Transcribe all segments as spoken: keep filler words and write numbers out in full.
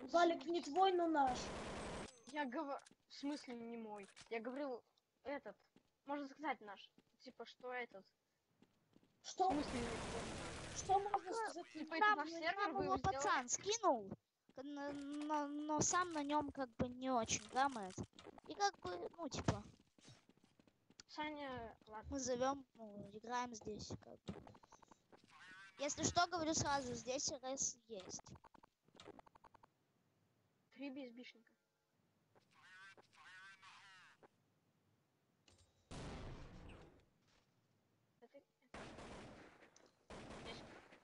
Валик не твой, но наш. Я говорю... В смысле не мой? Я говорил этот. Можно сказать наш. Типа, что этот? Что? В смысле не твой? Что можно сказать? Типа, это Там ваш на сервер, вы его его сделали? пацан скинул, но, но- но сам на нем как бы не очень гамает. И как бы, ну, типа, Саня, ладно. мы зовем, ну, играем здесь, как бы. Если что, говорю сразу, здесь РС есть. Три безбишника. Это... Здесь.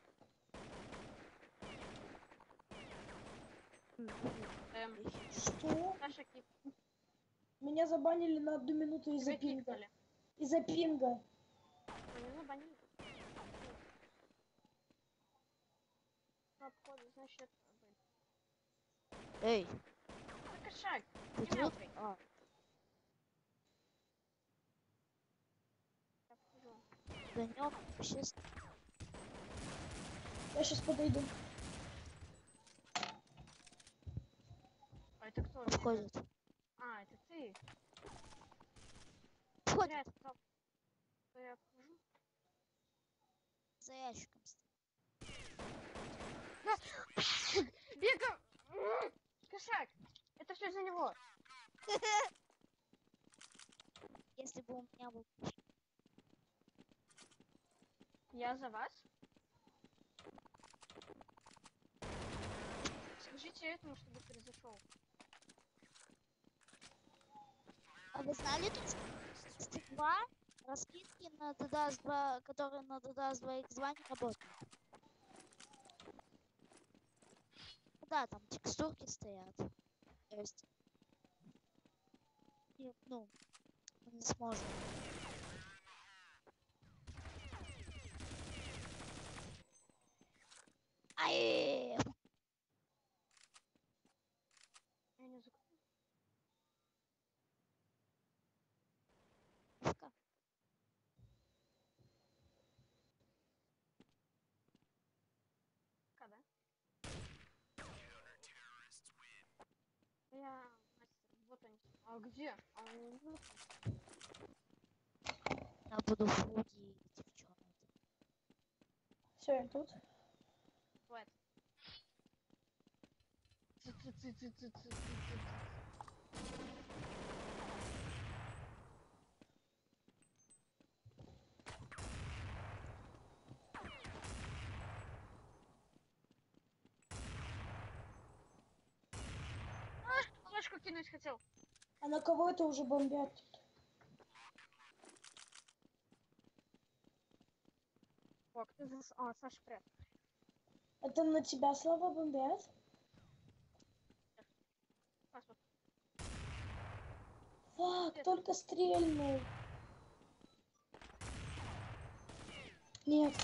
Эм, Что? Саша Кип. Меня забанили на одну минуту из-за Тебя пинга. кикнули. Из-за пинга. Ну, не забанили. По обходу, значит, блин. Эй, Ну, кошак, ты не тут? мелкий. А, Я обхожу. до него вообще с- Я сейчас подойду. А это кто? подходит. А, это ты. Подходит Зря я сказал, что я обхожу. за ящиком. стоит. Бега! М, Кошак! Это все за него. Если бы у меня был... Я за вас. Скажите этому, чтобы произошел. А вы знали, тут есть два раскидки на ди дас два, которые на ди дас два икс два не работают? Да, там текстурки стоят. То есть... И, ну, мы не сможем. Ай! Я не закрою. Пушка. Когда? Я мастер. Вот они. А где? А он не будет? Я буду фуги, девчонки. Все, я тут. Вот. Цы-цы-цы-цы-цы-цы-цы-цы. А, флешку кинуть хотел. А на кого это уже бомбят тут? О, кто за... А, Саша, привет. Это на тебя, Слава, бомбят? Паспорт. Фак, Привет. только стрельнул. Нет.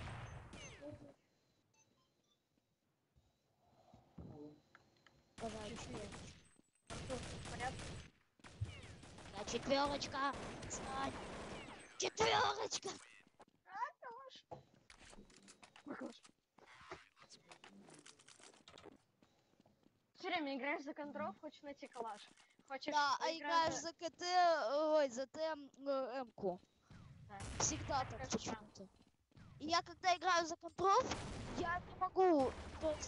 Давай, Артур, в порядке? я четверочка. Стань. Четверочка. А, калаш. Ой, калаш. Все время играешь за контрол, хочешь найти калаш. Хочешь Да, а поиграть играешь за КТ, ой, за Т, э, М-ку. Да. Всегда Так так скажешь, почему-то. И я когда играю за контрол, я не могу, то есть,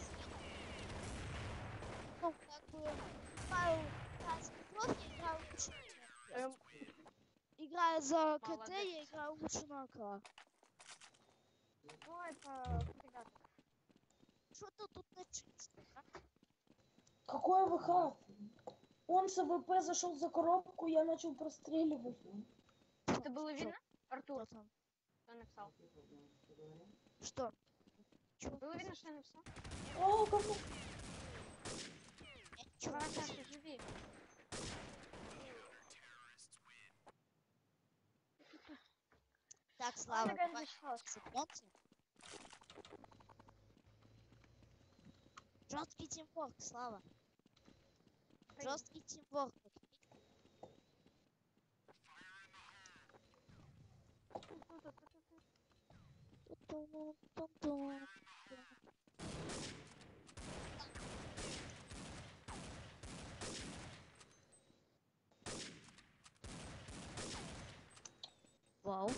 ну, как бы, играю играю за контрол, я играю лучше на Т. Эм, Играя за КТ, Молодец. я играю лучше на АК. ну, это ребята. Что-то тут начисто, а? Какой ВХ? Он с АВП зашел за коробку, я начал простреливать. Это было видно? Что Артур, там? что написал? Что? Чего? Было видно, что я написал? О, как он- Я ничего Давай, не вижу. Саша, живи. Так, Слава, нога давай зачесалась. сыгнемся. Жесткий тимворк, Слава. Жесткий тимворк. Вау.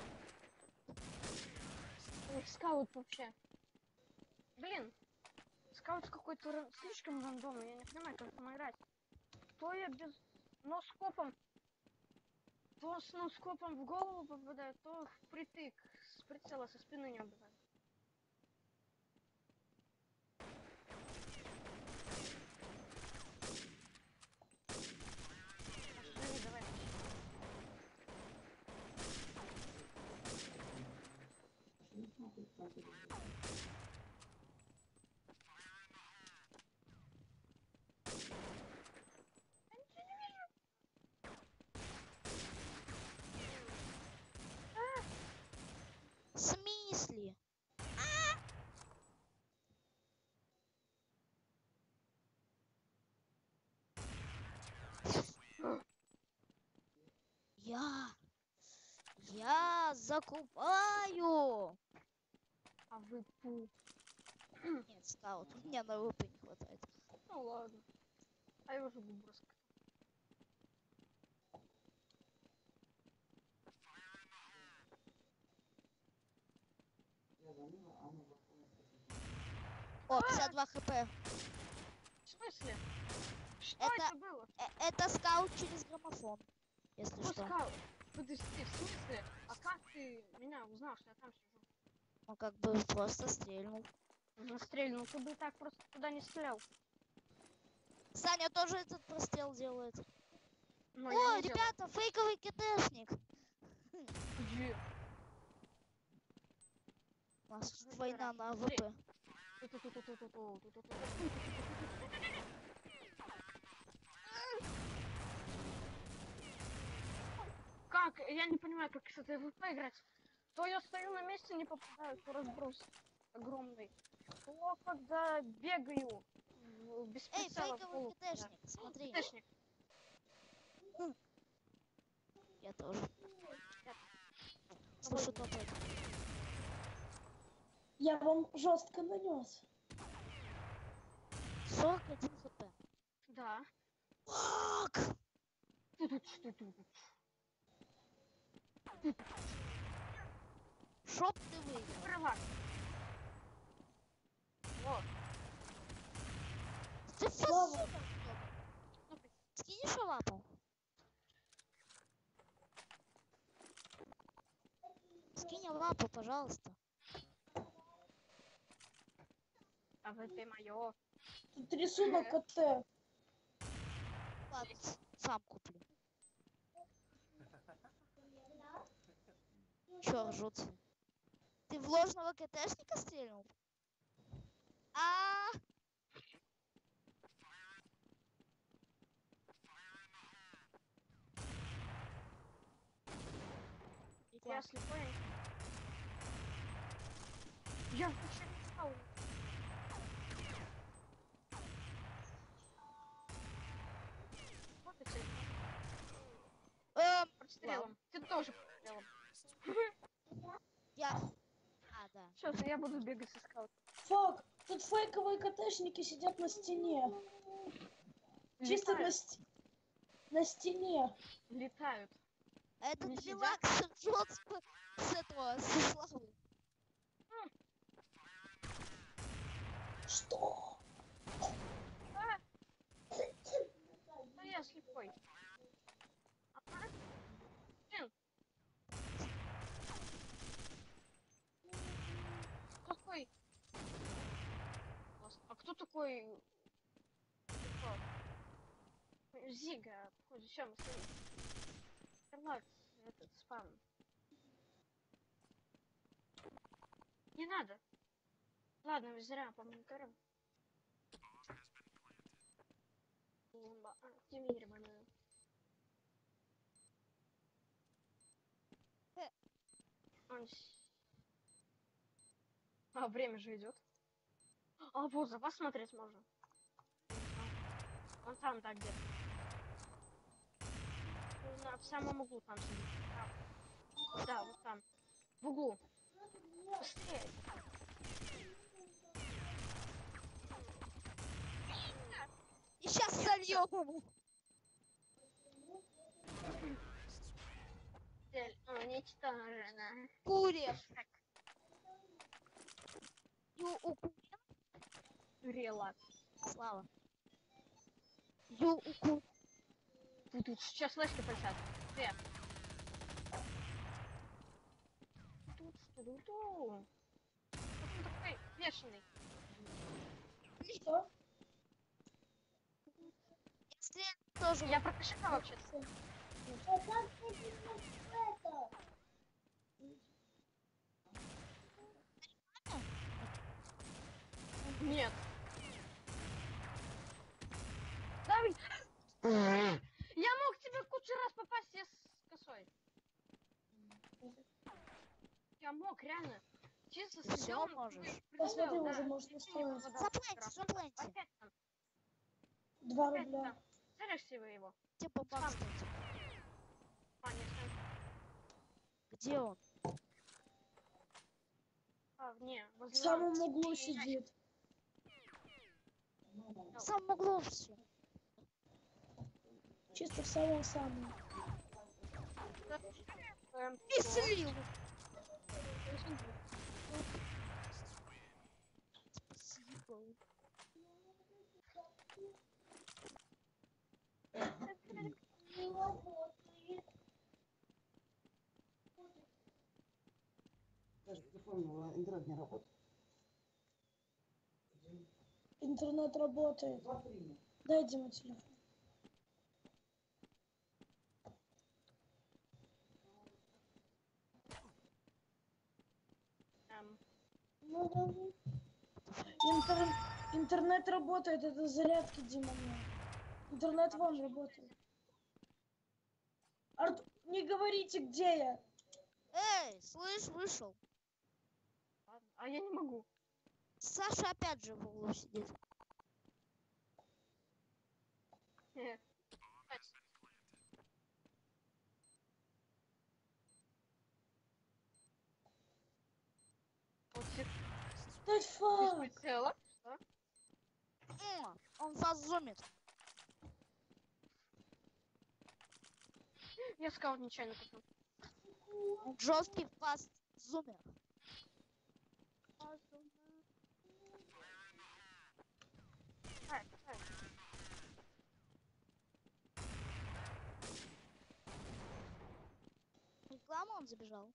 Эх, скаут вообще. Блин, скаут какой-то ра- слишком рандомный, я не понимаю, как там играть. То я без носкопом, то с носкопом в голову попадаю, то впритык с прицела со спины не убиваю. Живи, давай. В смысле? Я. Я закупаю. А вы пу. Нет, скаут. Мне на ВП не хватает. Ну ладно. А я уже губу раскатал. О, пятьдесят два хп. В смысле? Что Это- это, было? Э, это скаут через граммофон. Если Ну, что. скаут. Подожди, в смысле? А как ты меня узнал, что я там сижу? Он как бы просто стрельнул. Ну, стрельнул, ты бы так просто туда не стрелял. Саня тоже этот прострел делает. Но О, я не делал. ребята, фейковый КТшник. Где? У нас Ну, война на смотри. АВП. Ту-ту-ту-ту-ту-ту, ту-ту-ту. Как? Я не понимаю, как с этой ВП играть. То я стою на месте, не попадаю, то разброс огромный. То когда бегаю в- без Эй, прицела в фейковый голову попадаю. КТшник, смотри. КТшник. Я тоже. Я- Слушай, топает. Я вам жестко нанес. сорок один хп. Да. Фак! Ту-ту-ту-ту-ту. Шоп ты выиграл. Права. Вот. Ты Слава. фасуна. Скинешь лапу? Скинь лапу, пожалуйста. А в этой моё. Тут рисунок КТ. Ладно, с- сам куплю. Чё ржут? Ты в ложного КТшника стрельнул? А, Я слепой. Я вообще не знал. Вот и цель. эм, Прострелом. Ты тоже прострелом. я... А, да. Все, я буду бегать со скаутом. Фак, тут фейковые КТшники сидят на стене. Чисто на, Летают. ст- на стене. Летают. Этот Не сидят? релакс ржет с, п- с этого, с славы. Что? А! Да я слепой. Ага. Блин. Какой? А кто такой? Кто? Зига. Зачем? Релакс. Этот спам. Не надо. Ладно, мы зря помониторим. Бомба активированная. Э. Он с- А, время же идет. А, вот, за вас смотреть можно. Он там, так где-то. Ну, на- в самом углу там сидит. Там. Да, вот там. В углу. Быстрее. И сейчас сольем ему. Цель. А, не уничтожена. Курим. Ю уку. Релакс. Слава. Ю уку. Тут, тут сейчас флешки полетят. Привет. Тут что-то. Он такой бешеный. Что? Если тоже Я про кошака вообще-то. Нет. Давай. Я мог тебе кучу раз попасть, я с косой. Я мог, реально. Чисто Всё сидел. можешь. Посмотри, уже можно строить. Заплатите, заплатите. Опять там, Два опять рубля. там. Зарежьте вы его. Типа бак, Сам. кстати. А, нет, сам. Где он? А, не, В возле самом лампы. углу И сидит. В самом углу все. Чисто в самом-самом. Эм, И слил. Спасибо. Даже телефон, интернет не работает. Интернет работает. Дай Дима телефон. эм, Интер... Интернет работает, это зарядки, Дима. нет. Интернет вон работает. Артур, не говорите, где я. Эй, слышь, вышел. ладно. А я не могу. Саша опять же в углу сидит. Нет. Вот ты Да фак. прицела. Что? М, Он вас зумит. Я скаут нечаянно купил. Он жесткий фаст зумер. Ай, ай. Реклама он забежал.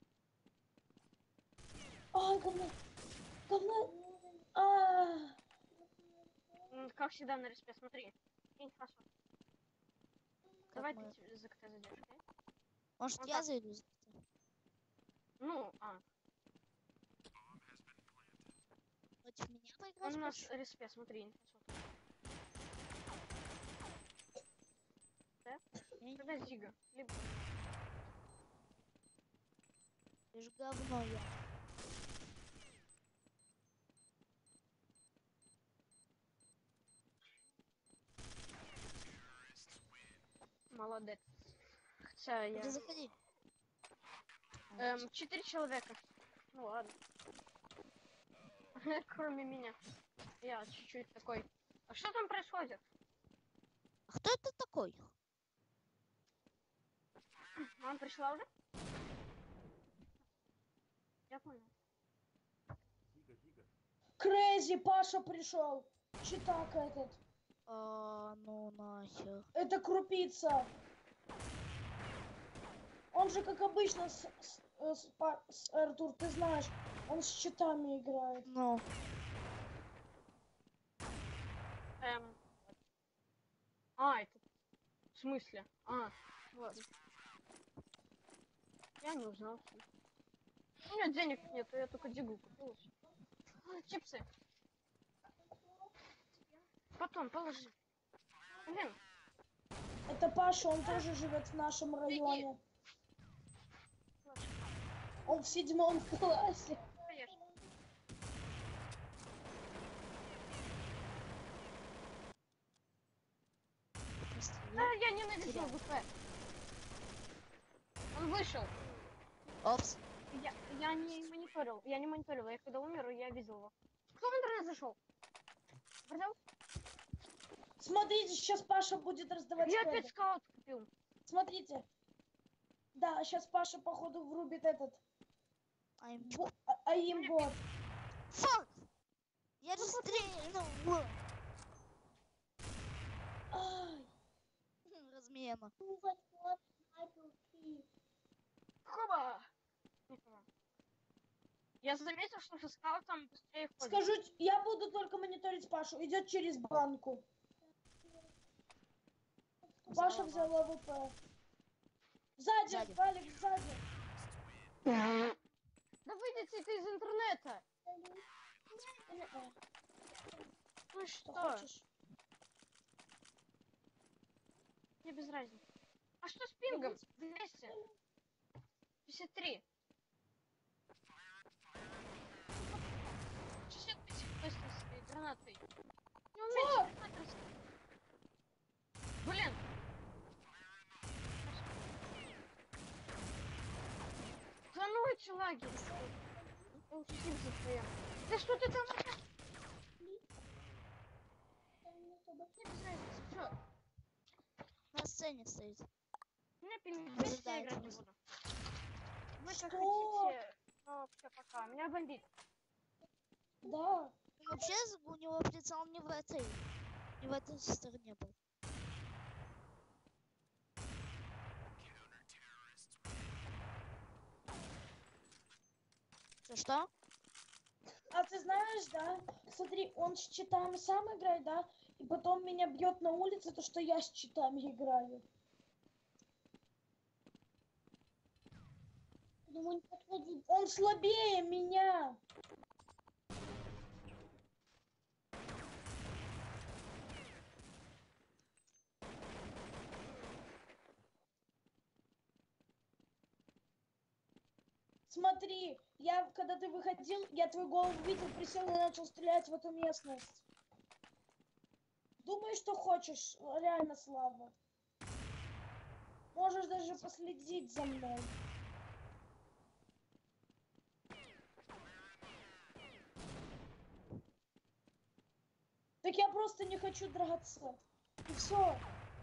А, говно. Говно. А, М, Как всегда на респе, смотри. Кинь фасу. Как Давай мы- ты те- за КТ зайдешь, окей? Может, Вот я так. зайду? Ну, а. Против меня Он поиграть у нас хочешь? респе, смотри, инфосот. Я не Тогда Зига. Либо... Лишь говно я. Молодец. Хотя я... Иди заходи. Эм, четыре человека. Ну ладно. Кроме меня. Я чуть-чуть такой. А что там происходит? А кто это такой? Мама пришла уже? Я понял. Крейзи, Паша пришел. Читак этот. А, ну нахер. Это крупица. Он же, как обычно, с, с- э, с Па- с- Артур, ты знаешь, он с щитами играет. Ну, Эм. А, это... В смысле? А, ладно. Я не узнал. У меня денег нет, я только дигу купил. А, чипсы. Потом положи. Блин, Это Паша, он тоже живет в нашем районе. Он в седьмом классе. поешь. просто А, я ненавижу ВП. Он вышел. Опс. Я, я не мониторил. Я не мониторил. Я когда умер, я видел его. Кто в интернет зашел? Брал? Смотрите, сейчас Паша будет раздавать Я кэды. опять скаут купил. Смотрите. Да, сейчас Паша, походу, врубит этот Ай, бо- а- аимбот. фак! Я же стрельнул. Ай, Размена. Хоба! Никого. Я заметил, что со скаутом быстрее ходит. скажу, т- я буду только мониторить Пашу. Идет через банку. Паша взял АВП. Сзади, Сзади. Валик, сзади. Да выйдите ты из интернета! Ну Что что? хочешь? Мне без разницы. А что с пингом? двести. пятьдесят три. шестьдесят пять просто с этой гранатой. Не умеете гранаты раскидывать. Блин. Да ну эти лаги. Учитель своем. Да что ты там? Мне без разницы. Всё. На сцене стоит. У меня пинг двести, я Ожидает играть не просто. буду. Вы как Что? хотите, но все, пока. Меня бомбит. Да. И вообще у него прицел не в этой, не в этой стороне был. Что, что? А ты знаешь, да? Смотри, он с читами сам играет, да? И потом меня бьет на улице, то что я с читами играю. Он слабее меня. Смотри, я, когда ты выходил, я твой голову видел, присел и начал стрелять в эту местность. Думай, что хочешь, реально слабо. Можешь даже последить за мной. Так я просто не хочу драться. И все.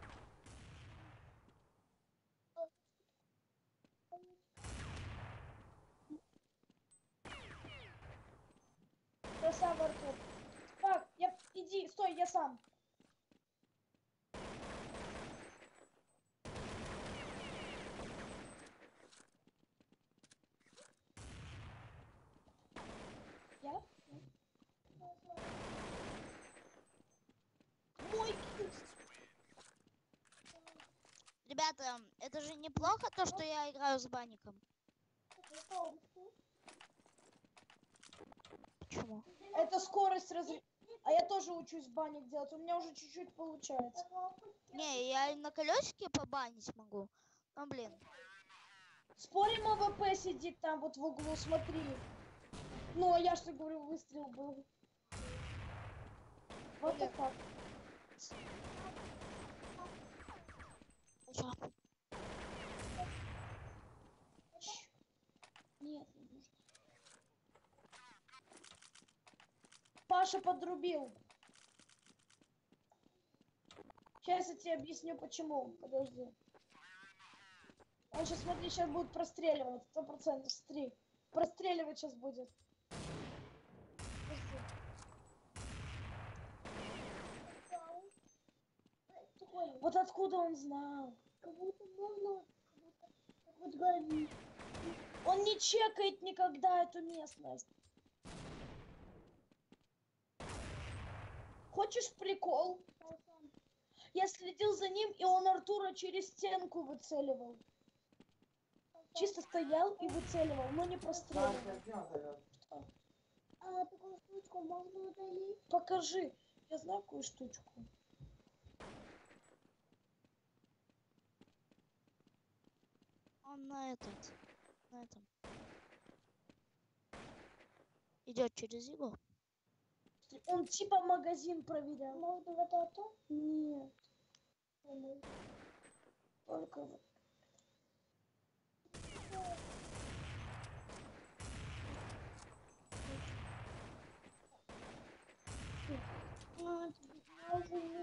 Красава, Артур. Так, я... иди, стой, я сам. Я? Мой килл. Ребята, это же неплохо то, что я играю с банником. Почему? Это скорость раз... А я тоже учусь банник делать. У меня уже чуть-чуть получается. Не, я и на колесике побанить могу. Ну блин. Спорим, АВП сидит там вот в углу, смотри. Ну, а я что говорю, выстрел был. Вот Блин. так. Чё? Нет, не нужно. Паша подрубил. Сейчас я тебе объясню, почему. Подожди. Он сейчас, смотри, сейчас будет простреливать. Сто процентов, смотри. Простреливать сейчас будет. Подожди. Вот откуда он знал? Как будто можно... Вот говори. Он не чекает никогда эту местность. Хочешь прикол? Я следил за ним, и он Артура через стенку выцеливал. Чисто стоял и выцеливал, но не простреливал. Что? А такую штучку можно удалить? Покажи. Я знаю какую штучку. Он на этот, на этом. Идет через его. Он типа магазин проверял. Может, вот это? Нет. Только вот.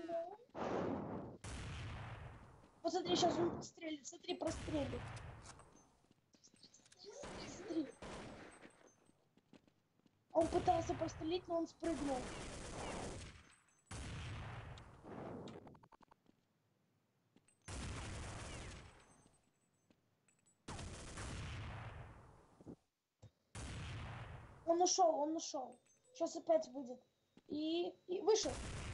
Вот смотри, сейчас он стрелит, смотри, прострелит. Он пытался прострелить, но он спрыгнул. Он ушел, он ушел. Сейчас опять выйдет. И, и вышел.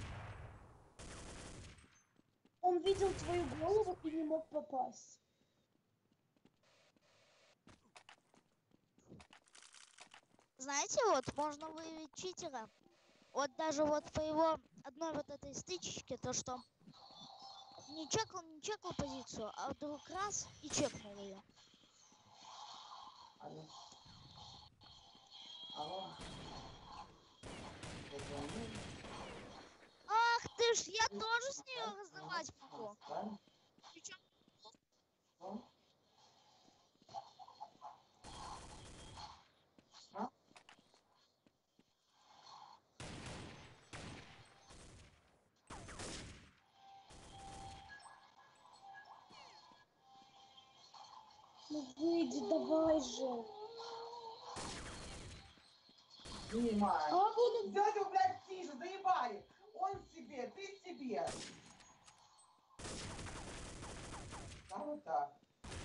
Он видел твою голову и не мог попасть. Знаете, вот можно выявить читера. Вот даже вот по его одной вот этой стычечке, то что не чекал, не чекал позицию, а вдруг раз и чекнул ее. Алло. Алло. Позвони. Ах ты ж, я тоже с нее раздавать могу. Правильно? Причем Что? А? Ну выйди, давай же. Снимай. А вон он. Дядю, блядь, тише, заебали. Он себе, ты себе. Да, вот так.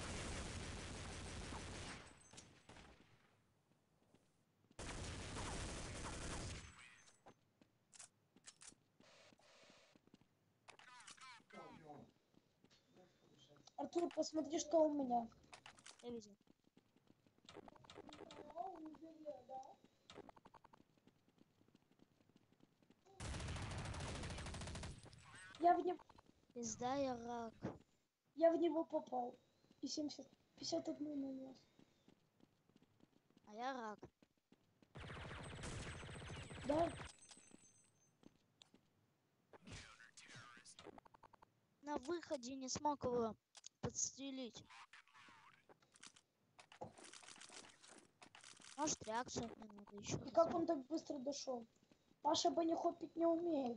Артур, посмотри, что у меня. я видел. Я в него, Пизда я рак. я в него попал. И семьдесят, пятьдесят один нанес. А я рак. Да? На выходе не смог его подстрелить. Может, реакцию мне надо еще. И как он так быстро дошел? Паша банихопить не умеет.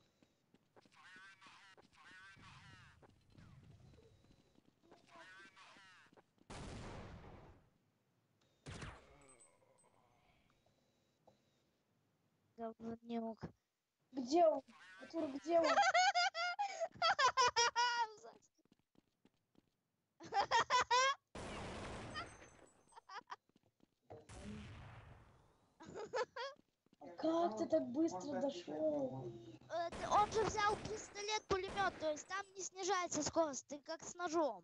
Говнюк. Где он? Артур, где он? Как ты так быстро дошел? Э, ты- Он же взял пистолет-пулемет, то есть там не снижается скорость, ты как с ножом.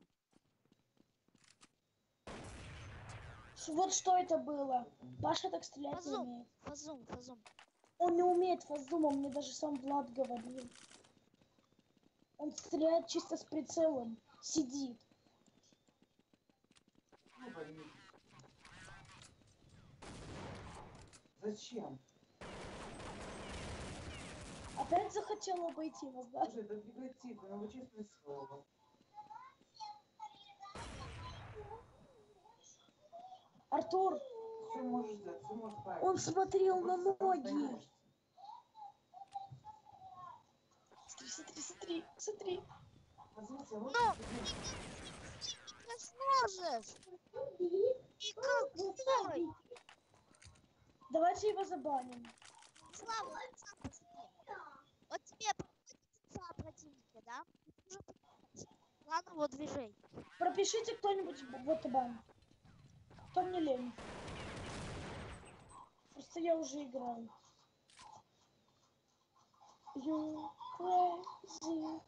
Ш- Вот что это было. Паша так стрелять не Фазум, умеет. фазум, фазум. Он не умеет фазумом, мне даже сам Влад говорил. Он стреляет чисто с прицелом. Сидит. Ну, блин. Зачем? Опять захотел обойти вас, да? Слушай, это негатив, ну вы честное слово. Артур, Все можешь сделать, все можешь править. он смотрел на ноги. Смотри, смотри, смотри, Ну, не сможешь. И какой? Давайте его забаним. Слава, ты сам посмотри. Вот тебе два противника, да? И ты уже понимаешь план его движений. Пропишите кто-нибудь в- вот бан. Кто мне лень. Просто я уже играю. You crazy.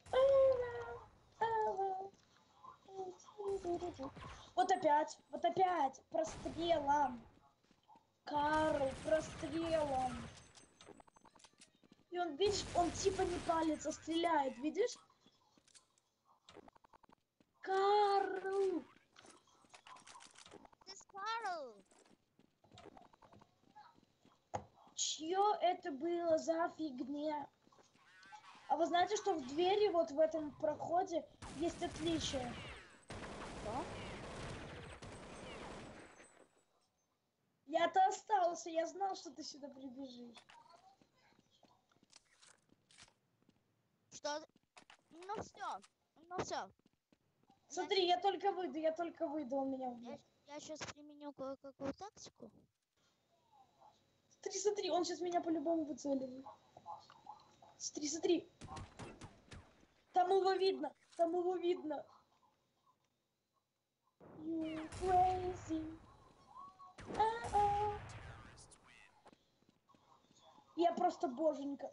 Вот опять, вот опять, прострелом. Карл, прострелом. И он, видишь, он типа не палец, а стреляет, видишь? Карл! Ты Карл. Чье это было за фигня? А вы знаете, что в двери вот в этом проходе есть отличие? Да? Я-то остался, я знал, что ты сюда прибежишь. Что? Ну все, ну все. Смотри, я только выйду, я только выйду, он меня Я, убьет. я сейчас применю кое-какую тактику. Смотри, смотри, он сейчас меня по-любому выцеливает. Смотри, смотри. Там его видно, там его видно. You crazy. А-а. Я просто боженька.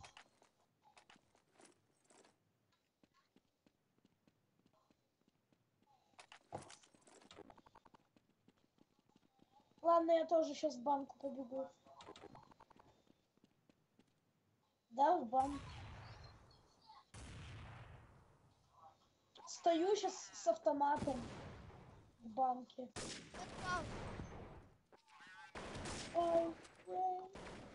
Ладно, я тоже сейчас в банку побегу. Да, в банк. Стою сейчас с автоматом в банке. Это Ой, ой.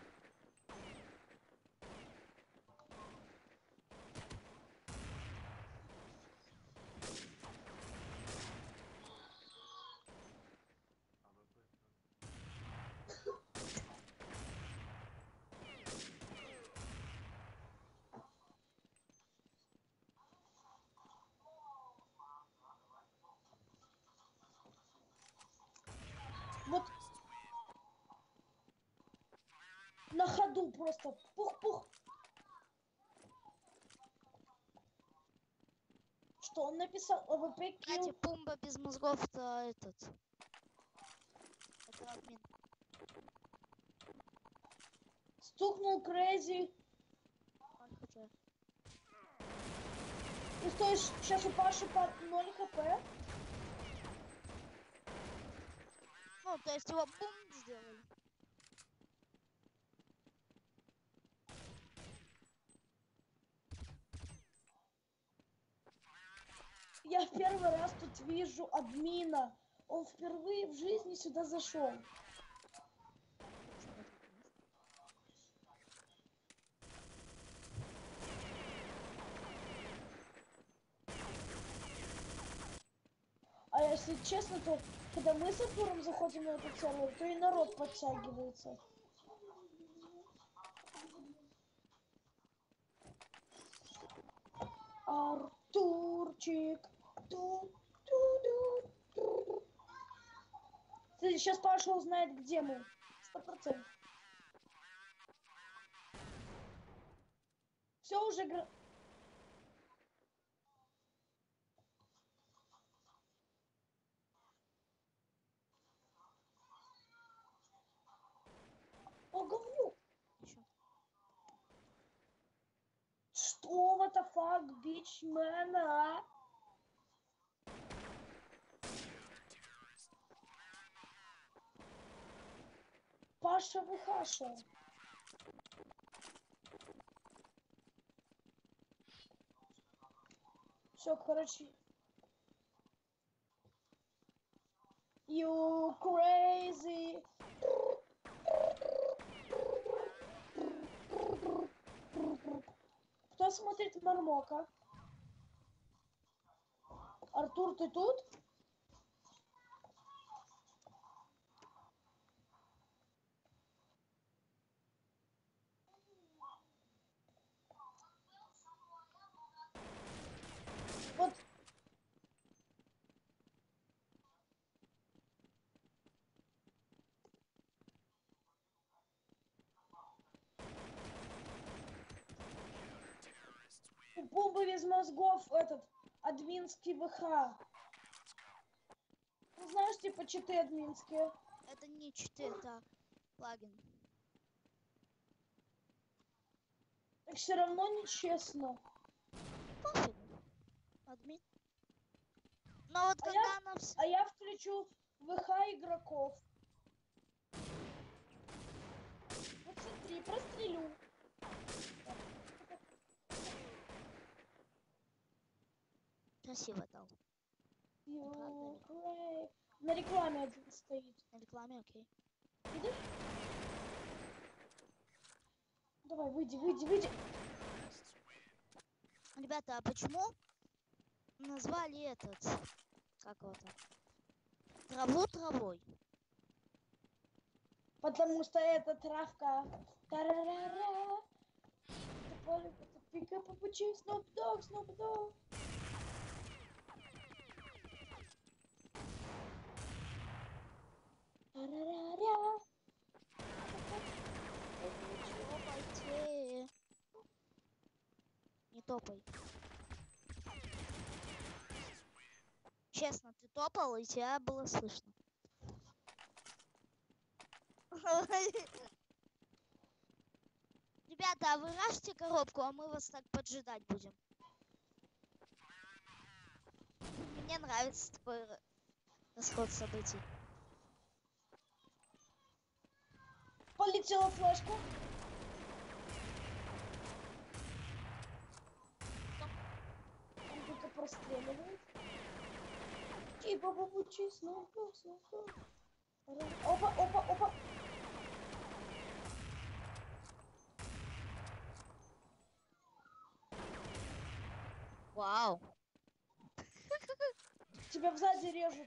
Вот на ходу просто пух-пух. Что он написал? ОВП Кстати, килл. Пумба без мозгов-то этот. Это админ. Стукнул Crazy. Он хз. И стоишь сейчас у Паши по ноль хп. Ну, то есть его бум сделали. Я в первый раз тут вижу админа. Он впервые в жизни сюда зашел. А если честно, то когда мы с Артуром заходим на этот сервер, то и народ подтягивается. Артурчик. Ту, ту, ду, ту. Ты сейчас Паша узнает, где мы. Сто процентов. Все уже... гра- О, говнюк. Чё? Что, what the fuck, bitch, man, а? Паша Вухаша. Все, короче. You crazy. Кто смотрит Мармока? Артур, ты тут? Вот. У Бомбы без мозгов этот админский ВХ. Ну, знаешь, типа читы админские. Это не читы, это плагин. Так все равно нечестно. Пофигу. Админ. Но вот А когда я- она вс- А я включу ВХ игроков. Вот смотри, прострелю. красиво дал. You Правда ли? cra- На рекламе один стоит. На рекламе, окей. Видишь? Давай, выйди, выйди, выйди. Ребята, а почему назвали этот, как его там, траву травой? Потому что это травка. Тарарара. Это поле, это пика, папучи, Snoop Dogg, Snoop Dogg. Тарараря. топай. Честно, ты топал, и тебя было слышно. Ребята, а вы рашьте коробку, а мы вас так поджидать будем. Мне нравится такой р- расход событий. Полетела флешка. Он кто-то простреливает. Типа бабучий снова, снова. Опа, опа, опа. Вау. Тебя сзади режут.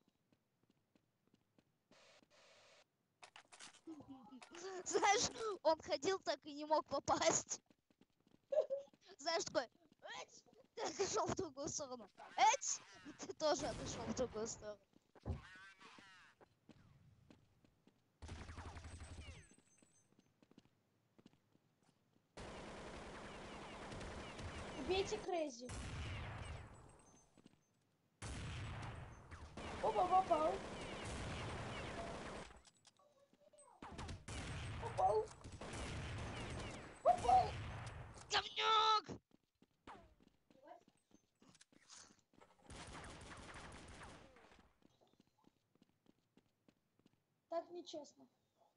Знаешь, он ходил так и не мог попасть. Знаешь, такой, «Эть!» Ты отошел в другую сторону. Эть! Ты тоже отошел в другую сторону. Убейте Крейзи. Опа, попал. Попал. Попал. Говнюк! Так нечестно.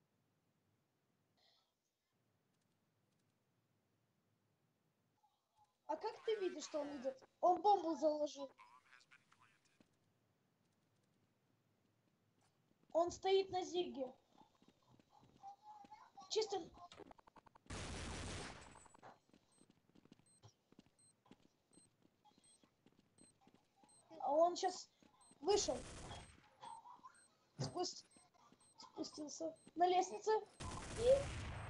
А как ты видишь, что он идет? Он бомбу заложил. Он стоит на зиге. Чисто... А он сейчас вышел. Спуст... Спустился на лестнице. И...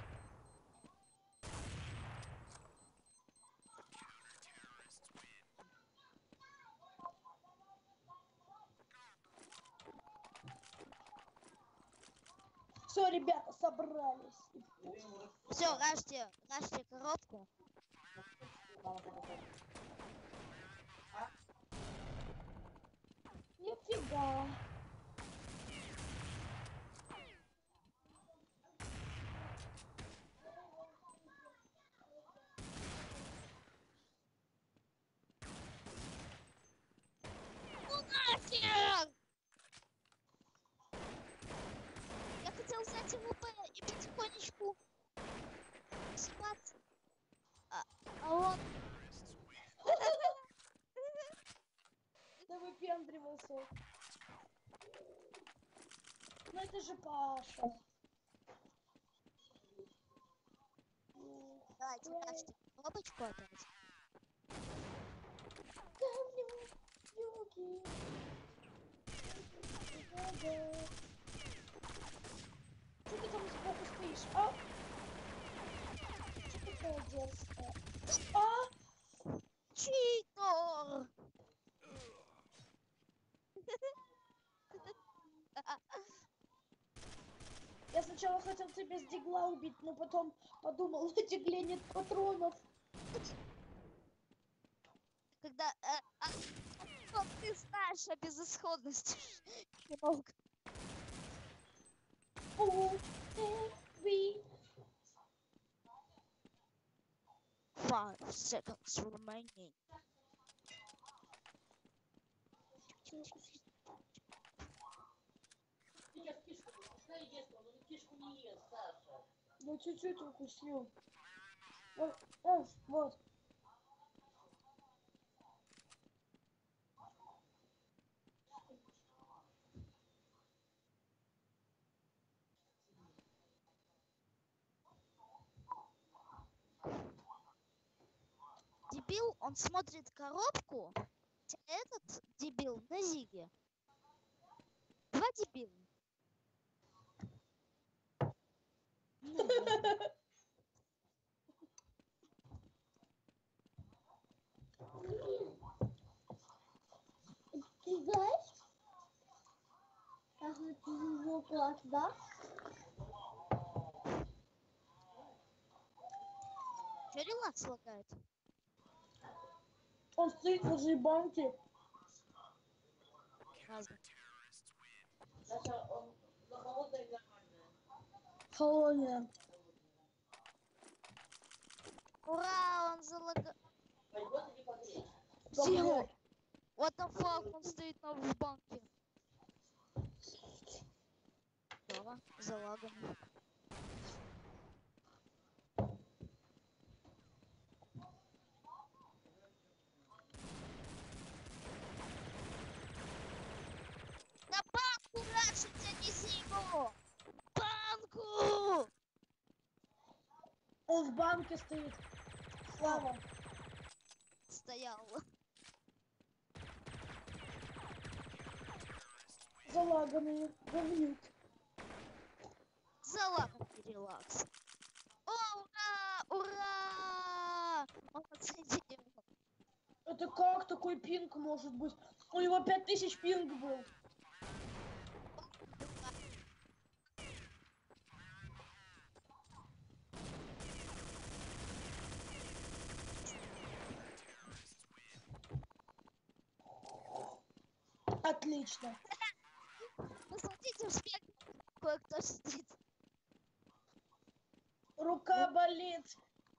Все, ребята, собрались. Все, рашьте, рашьте коробку. Нифига. Нахер! Я хотел взять МВП и потихонечку спать. А, а он... Да выпендривался. Ну это же Паша. Давайте, рашьте коробочку опять. Говнюки. Ага. Что ты там сбоку стоишь, а? Что такое дерзкая? А? Читер! Я сначала хотел тебя с дигла убить, но потом подумал, на дигле нет патронов. Когда... э, а, что ты знаешь о безысходности, щенок? О, every... Five seconds remaining. Я чуть-чуть укусил. Вот, э, вот. Дебил, он смотрит коробку, а этот дебил на зиге. Два дебила. Ты знаешь, как это его класс, да? Че релакс лагает? Он стоит возле банки. Разве? Холодная. Ура, он залага... Погнали. Силу! What the fuck, он стоит на в банке. Здорово, залагано. На банку рашится, неси его! Банку! Он в банке стоит. Слава. Стоял. Залаганный. Говнюк. Залаганный релакс. О, ура! Ура! Он подсоединил. Это как такой пинг может быть? У него пять тысяч пинг был. Отлично. Посмотрите в спектр. Кое-кто сидит. Рука болит.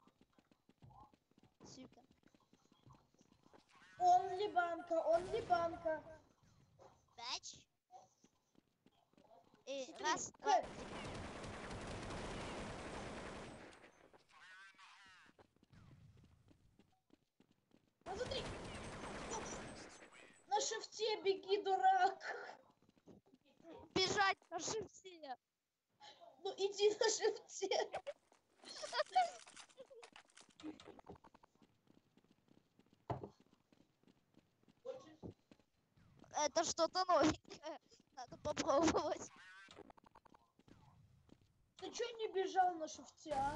Сука. Он ли банка, он ли банка. Бач. И Смотри, раз, Кэт. два, Ну, смотри. На шифте беги, дурак. бежать на шифте. Ну иди на шифте. Это что-то новенькое. Надо попробовать. Ты чё не бежал на шифте, а?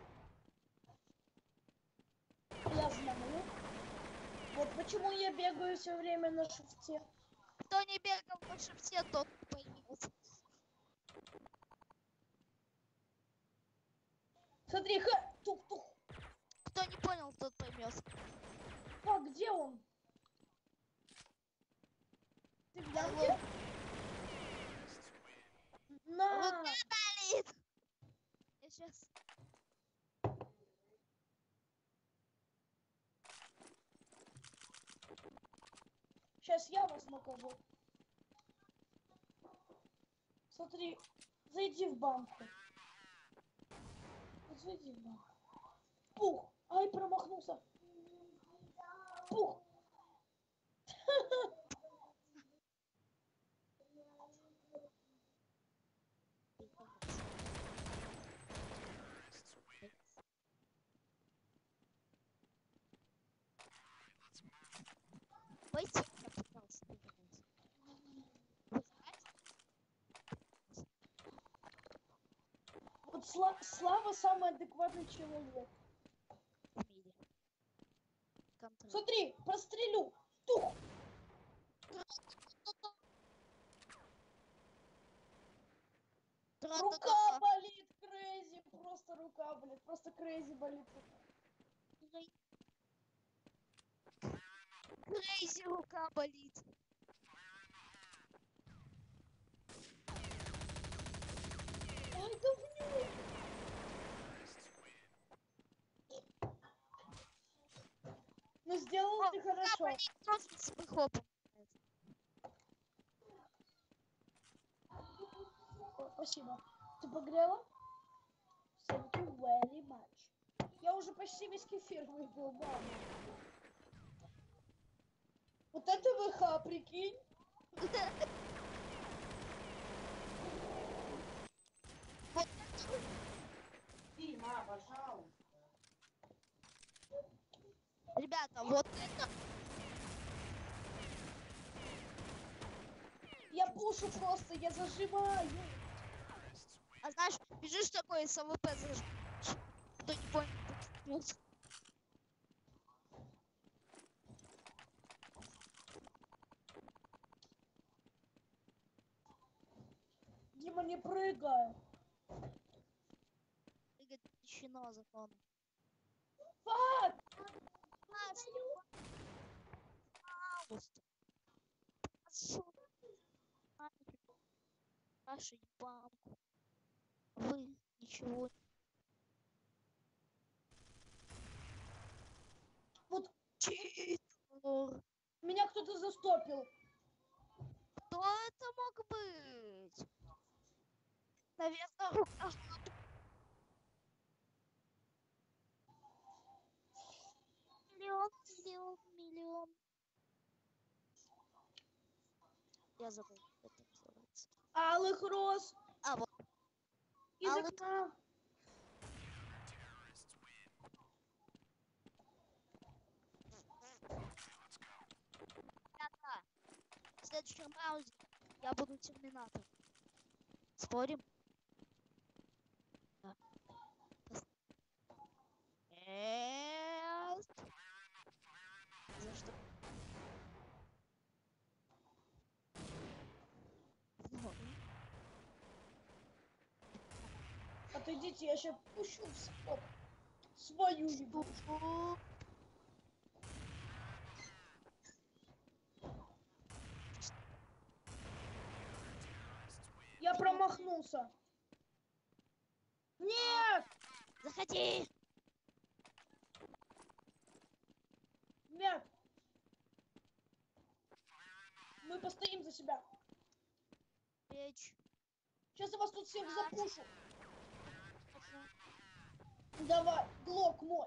Я знаю. Вот почему я бегаю все время на шифте. Кто не бегал на шифте, тот поймет. Смотри, ха, тух-тух. Кто не понял, тот поймет. А где он? Ты в ямке? На! Рука болит. Я сейчас. Сейчас я вас накажу. Смотри, зайди в банку. Вот зайди в банку. Пух! Ай, промахнулся. Пух! Пойти меня, пожалуйста, пожалуйста. Вы знаете? Вот Сла- Слава самый адекватный человек. В мире. Контроль. Смотри, прострелю. Тух! Рука Тра-та-та-та. болит, крейзи. Просто рука болит. Просто крейзи болит. Крейзи, рука болит. Ай, говнюк. Ну сделал О, ты рука хорошо. болит тоже с выхлопом. О, спасибо. Ты погрела? Thank you very much. Я уже почти весь кефир выпил, мама. Вот это ВХ, прикинь. Вот Дима, пожалуйста. ребята, вот это Я пушу просто, я зажимаю. А знаешь, бежишь такой с АВП зажимаешь. Кто не понял, тот пнёт. Дима, не прыгай. Прыгать запрещено законом. Фак! А, что? Просто. Прошу. Вашу банку. Вы ничего Вот не... меня кто-то застопил. Кто это мог быть? Наверное, рука. Миллион, миллион, миллион. Я забыл, как это называется. Алых роз А, вот. из Алых- окна. Ребята, в следующем раунде я буду терминатор. Спорим? Да. Нет. За что? Ну, Отойдите, я сейчас пущу в спот. Свою еду. ну, Я промахнулся. Нет! Заходи! Нет! Мы постоим за себя. Речь. Сейчас я вас тут всех запушу. Давай, глок мой.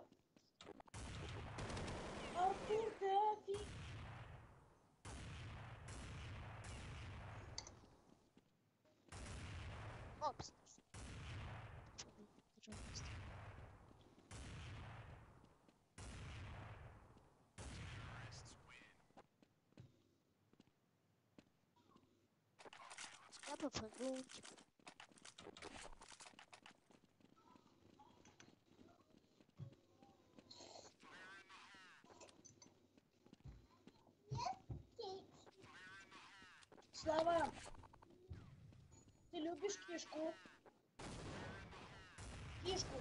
Артур, ты офиг. Опс. Пожалуйста. Я попробую. Слава, ты любишь кишку? Кишку.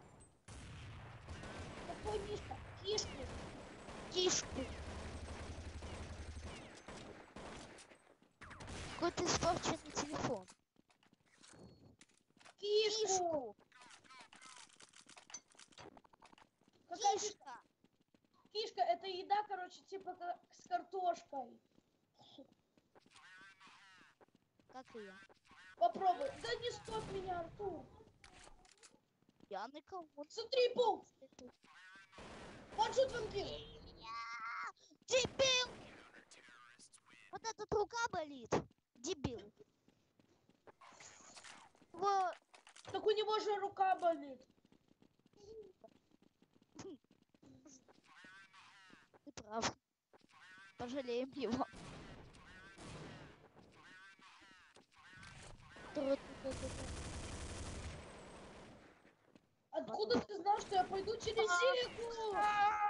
Какой мишка? Кишку. Кишку. Какой-то испорченный телефон. Кишку. Какая кишка? Кишка. Кишка, это еда, короче, типа как с картошкой. Как и я. Попробуй. Да не стоп меня, Артур. Я на кого? Смотри, пол. Ваншот вампир. Дебил! Вот эта рука болит. Дебил. Его... Так у него же рука болит. Ты прав. Пожалеем его. Откуда ты знал, что я пойду через реку?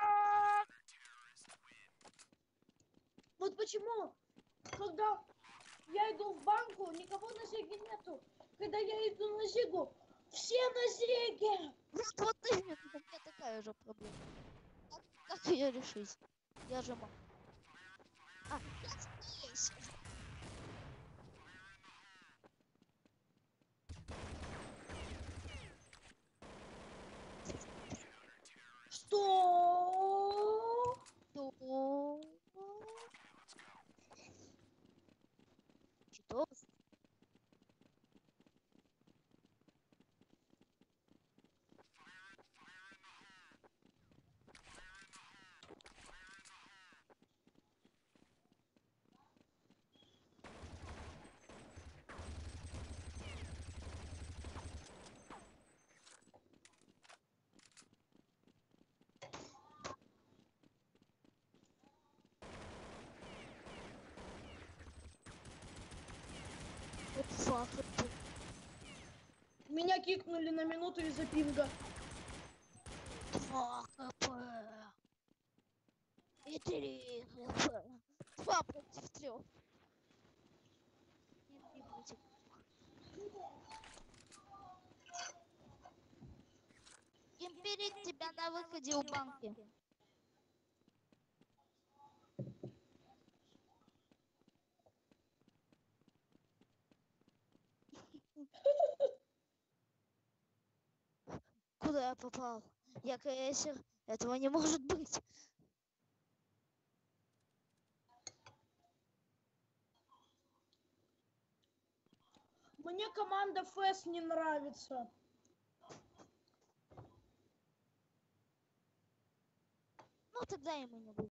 Вот почему, когда я иду в банку, никого на зеге нету. Когда я иду на зегу, все на зеге. Вот, вот именно, у меня такая же проблема. Как, как ее решить? Я же могу. А, я здесь. Что? Что? Что? Вот фак. Меня кикнули на минуту из-за пинга. Два хп. И три хп. Два против трех. И три против двух. Империк тебя на выходе у банки. Куда я попал? Я крейсер. Этого не может быть. Мне команда ФЭС не нравится. Ну тогда ему не будет.